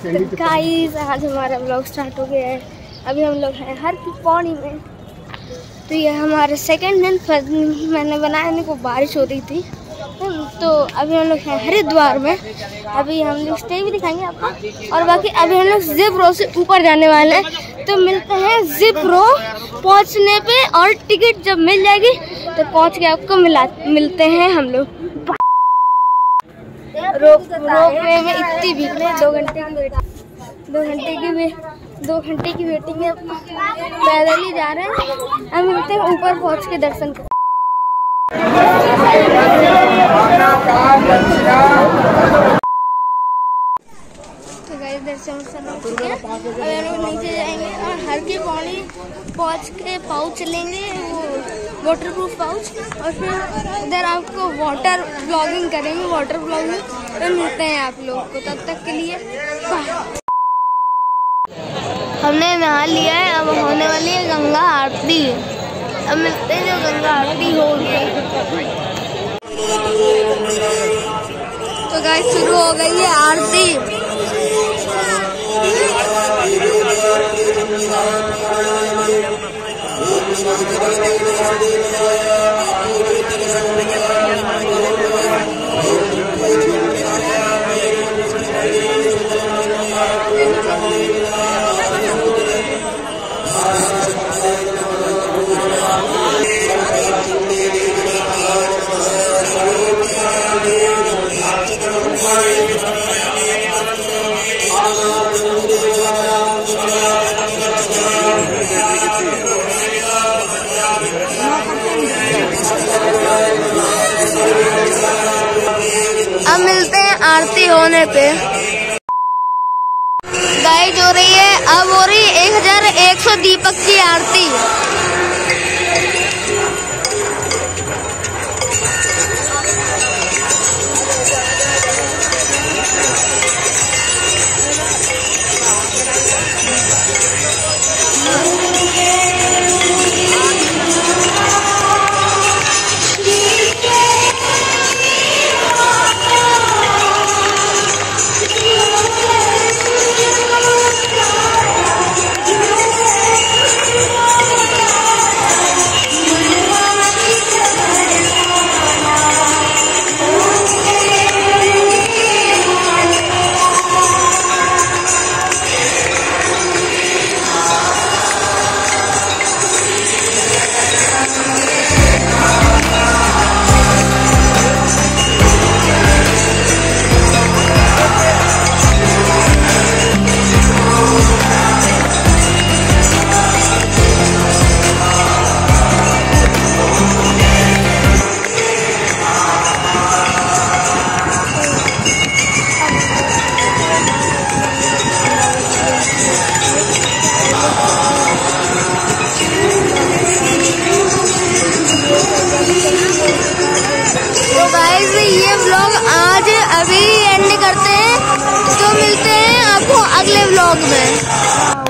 Guys आज हमारा blog start हो गया है। अभी हम लोग हैं हर की पौड़ी में। तो ये हमारा सेकंड दिन मैंने बनाया, नहीं को बारिश हो रही थी तो अभी हम लोग हैं हरिद्वार में। अभी हम लोग स्टे भी दिखाएंगे आपको और बाकी अभी हम लोग जिप रो से ऊपर जाने वाले हैं। तो मिलते हैं जिप रो पहुंचने पे और टिकट जब मिल जाएगी तो पहुंच के आपको मिलते हैं हम लोग। रोपवे में इतनी भीड़ है, 2 घंटे की वेटिंग है। पैदल ही जा रहे हैं। हम मिलते हैं ऊपर पहुंच के दर्शन कर। तो गाइस दर्शन हो चुके हैं। अब हम लोग नीचे जाएंगे और हर की पौड़ी पहुंच के पाउच लेंगे, वो वाटरप्रूफ पाउच, और फिर उधर आपको वाटर ब्लॉगिंग करेंगे। वाटर ब्लॉगिंग तो मिलते हैं आप लोगों को, तब तक के लिए बाय। हमने नहा लिया है, अब होने वाली है गंगा आरती। अब मिलते हैं जो गंगा आरती होगी। तो गाइस शुरू हो गई है आरती। अब मिलते हैं आरती होने पे। गाइस हो रही है, अब हो रही है 1100 दीपक की आरती। ये व्लॉग आज अभी एंड करते हैं, तो मिलते हैं आपको अगले व्लॉग में।